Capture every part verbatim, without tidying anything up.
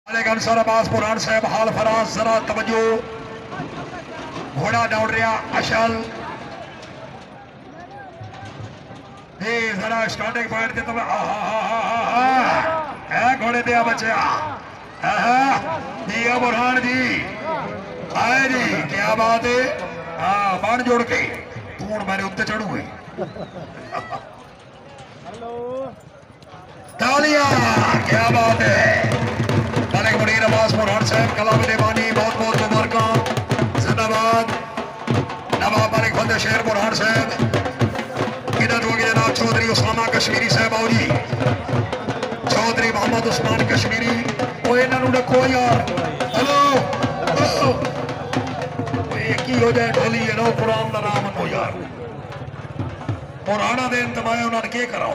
अब्बास कुरान साहब हाल फराज जरा तवज्जो। घोड़ा दौड़ रहा अशल ये जरा स्टार्टिंग पॉइंट ते तो है घोड़े दिया बच्चा जी बुरहान जी आए जी क्या बात है। हाँ बन जोड़ के तूड़ मैंने उत्ते चढ़ूए तालियां क्या बात है। मलिक मुनीर अब्बास बुरहान साहब कलाम देवानी बहुत बहुत मुबारक जिंदाबाद। नवाब मलिक फतेह शेर बुरहान साहब इधर होगी जनाब चौधरी उस्माना कश्मीरी साहब आओ जी। चौधरी मोहम्मद उस्मान कश्मीरी वो इन्होंने रखो यार। हेलो एक ही हो जाए ढोली है नो कुरान का नाम हो यार। पुराना दिन तमाए उन्होंने क्या कराओ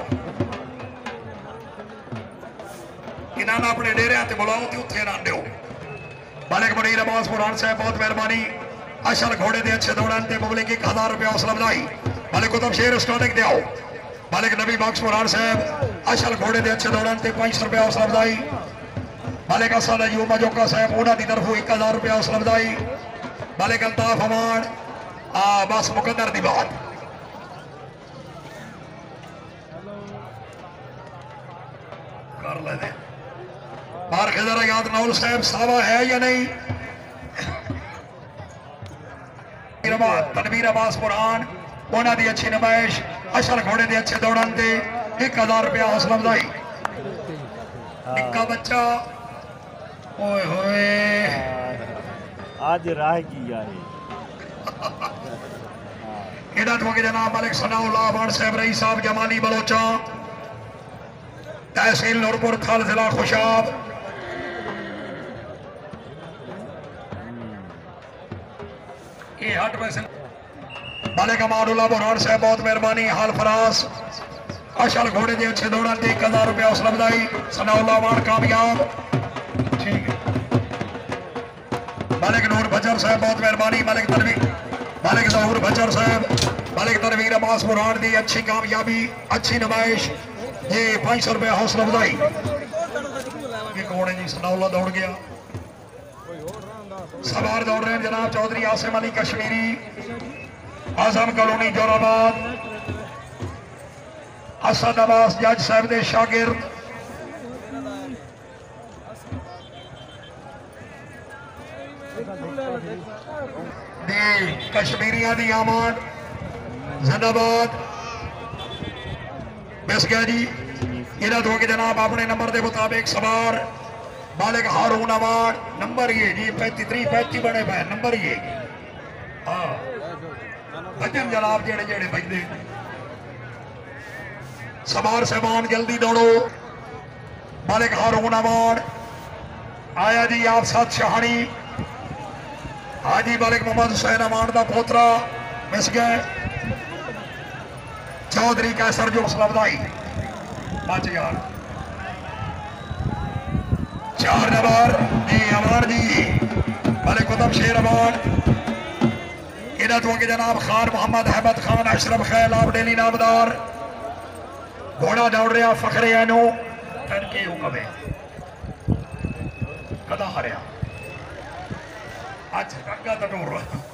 इन्होंने अपने डेरे ते बुलाओ तो उत्थे ना दो। मलिक मुनीर अब्बास बुरहान साहब बहुत मेहरबानी। अशल घोड़े के अच्छे दौड़ान ते पब्लिक एक हजार रुपया हौसला बधाई। मलिक कुतुब शेर स्टार्टिंग दे आओ। मलिक नबी बख्श बुरहान साहब अशल घोड़े के अच्छे दौड़ान ते पांच सौ रुपया हौसला बधाई। मलिक असद अयूब मजोका साहब उन्होंने की तरफों एक हजार रुपया हौसला बधाई। मलिक अल्ताफ अमान आ बस मुकद्दर दी बात कर ले बार खजरा याद नौल साहब सावा है या नहीं। तनवीर अब्बास बुरहान उन्होंने दी अच्छी नुमाइश अशल घोड़े के अच्छे दौड़न दे एक हजार रुपया हौसला बधाई। निक्का बच्चा ओए होए आज राह की यार इधर हो गए जनाब मलिक सनाउल्लाह बाण साहब रईस साहब जमाली बलोचा तहसील नूरपुर थल जिला खुशाब। ये हट में मलिक अमानुल्लाह बुरहान साहब बहुत मेहरबानी हाल फराज अशल घोड़े के अच्छे दौड़न एक हजार रुपया हौसला बधाई। सनाउल्लाह बाण कामयाब ठीक है। मलिक नूर बजर साहब बहुत मेहरबानी। मलिक तनवीर मलिक जहूर बजर साहब मलिक तनवीर अब्बास बुरहान की अच्छी कामयाबी अच्छी नुमाइश ये पांच सौ रुपया हौसला बधाई। ये कौन है जी सनाउल्लाह दौड़ गया। सवार दौड़ रहे हैं जनाब चौधरी आसिम अली कश्मीरी आजम कॉलोनी जोराबाद असद अब्बास जज साहब के शागिर्द कश्मीरिया की आमद जिंदाबाद बस गया जी। इधर हो के जनाब अपने नंबर के मुताबिक सवार मालिक हारून अवार्ड नंबर ये जी पैंती त्री पैंती बने पे नंबर ये हाँ भजन जनाब जेड़े जेड़े बजते सवार सामान जल्दी दौड़ो। मालिक हारून अवार्ड आया जी आप साथ शाहानी हाजी मलिक मोहम्मद हुसैन अमान का पोतरा मिस गए चौधरी कैसर जो हौसला बधाई बच यार चार नंबर जी अमान जी मलिक कुतुब शेर अमान इधर तो के जनाब खान मोहम्मद अहमद खान अशरफ खैल आप डेली नामदार घोड़ा दौड़ रहा फखरे एनो तनके हुक्म कदा हारिया आज टक्का टटोर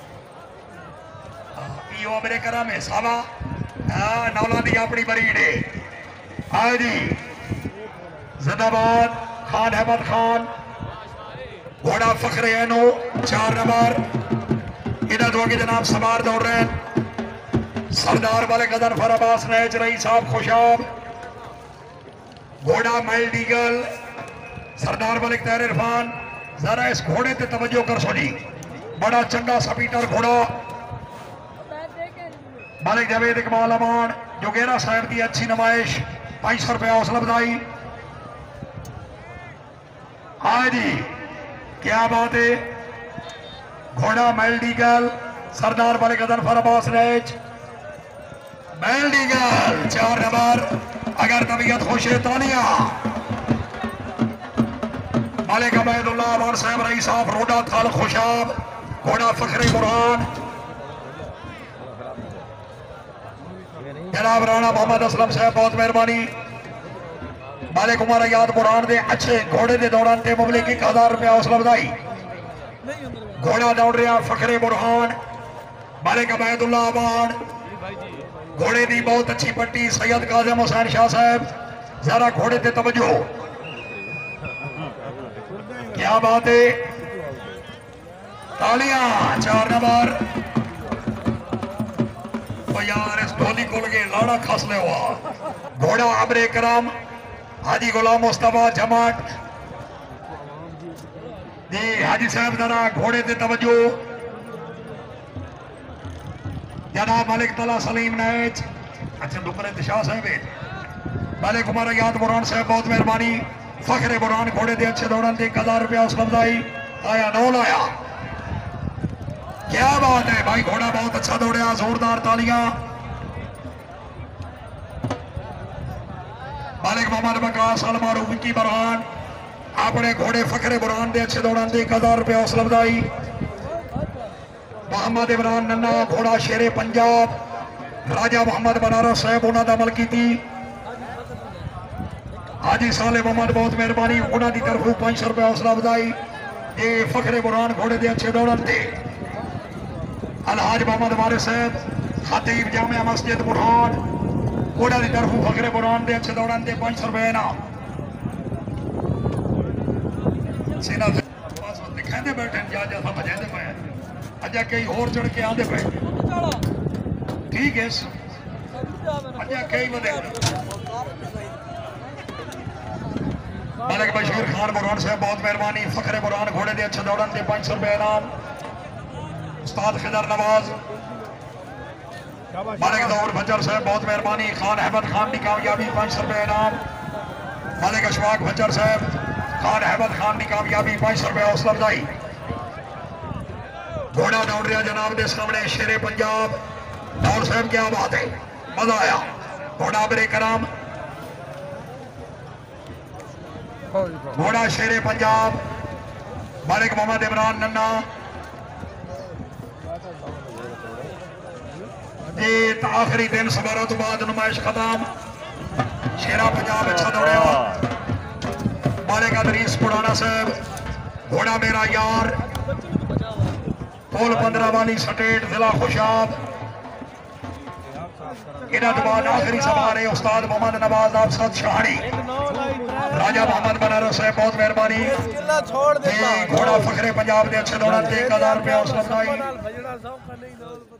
यो मेरे करा में सावा नौला दी अपनी बरीडे आए जी जिंदाबाद खान अहमद खान घोड़ा फखरे एनो चार नंबर। इधर दो के जनाब सवार दौड़ रहे हैं सरदार वाले कदर फर अब्बास नैच रही साहब खुशाब घोड़ा मैल्डीगल सरदार वाले तैर इरफान जरा इस घोड़े ते तवज्जो कर सोनी बड़ा चंगा सपीटर घोड़ा। मालिक जावेद इकबाल अमान जोगेरा साहब की अच्छी नुमाइश पांच सौ रुपया हौसला बधाई। हाँ जी क्या बात है। घोड़ा मैल्डीगल सरदार वाले कदर फर अब्बास नैच मैल्डीगल चार नंबर। अगर तबीयत खुश है तालियां मालिक अबैदुल्लाह अमान साहब रईस साहब रोडा थल खुशाब घोड़ा फखरे बुरहान जनाब राणा मोहम्मद असलम साहब बहुत मेहरबानी। मालिक उमर याद बुरान दे अच्छे घोड़े दे दौरान ते मुबलिक एक हजार रुपया हौसला बधाई। घोड़ा दौड़ रहा फखरे बुरहान मालिक अबैदुल्ला आबाद घोड़े की बहुत अच्छी पट्टी सैयद काजिम हुसैन शाह साहब जरा घोड़े ते तवज्जो क्या बात है तालियां चार नंबर ओ यार इस ढोली को लगे लाड़ा खस ले हुआ घोड़ा अबरे करम हाजी गुलाम मुस्तफा जमात जी हाजी साहब जरा घोड़े ते तवज्जो जनाब मालिक तला सलीम नैच अच्छा दुकर इंतशाह साहब है मालिक उमर याद बुरान साहब बहुत मेहरबानी फखरे बुरान घोड़े दे अच्छे दौरान एक हजार रुपया हौसला अफजाई आया नौ लाया क्या बात है भाई घोड़ा बहुत अच्छा दौड़िया जोरदार तालियां मालिक मोहम्मद बकास अलमारू विक्की बुरहान अपने घोड़े फखरे बुरहान दे अच्छे दौरान एक हजार रुपया हौसला अफजाई मोहम्मद इमरान नन्ना घोड़ा शेरे पंजाब राजा मोहम्मद बनारस साहब उन्होंने अमल की थी हाजी साले मोहम्मद बहुत मेहरबानी उन्होंने तरफों पांच सौ रुपया हौसला अफजाई ये फखरे बुरहान घोड़े दे अच्छे दौरान थे अलहाज मोहम्मद वारिस साहब खतीब जामिया मस्जिद बुरहान घोड़ा की तरफों फखरे बुरहान दे अच्छे दौरान थे पांच सौ रुपये ना दिखाते बैठे जा जा बजाते पे अजा कई होर चढ़ के आते पे ठीक है अजा कई बदे मालिक बशीर खान बुरहान साहब बहुत मेहरबानी फखरे बुरहान घोड़े दे अच्छे दौड़न दे पांच सौ रुपये इनाम उस्ताद खिदर नवाज मालिक दौर भज्जर साहब बहुत मेहरबानी खान अहमद खान की कामयाबी पांच सौ रुपये इनाम मालिक अशफाक भज्जर साहब खान अहमद खान की कामयाबी पांच सौ रुपये हौसला अफजाई घोड़ा दौड़ रहा जनाब के सामने शेरे पंजाब दौड़ साहब क्या बात है मजा आया घोड़ा बरे कराम घोड़ा शेरे पंजाब मालिक मोहम्मद इमरान नन्ना ये आखिरी दिन सवारों तो बाद नुमाइश खत्म शेरा पंजाब अच्छा दौड़िया मालिक अदरीस पुराना साहब घोड़ा मेरा यार पोल पंद्रह वाली स्टेट जिला खुशाब इन्होंने तो बाद आखिरी सवार है उस्ताद मोहम्मद नवाज अफसद शाहनी राजा मोहम्मद बनारस साहब बहुत मेहरबानी घोड़ा फखरे पंजाब के अच्छे दौरान एक हजार रुपया हौसला अफजाई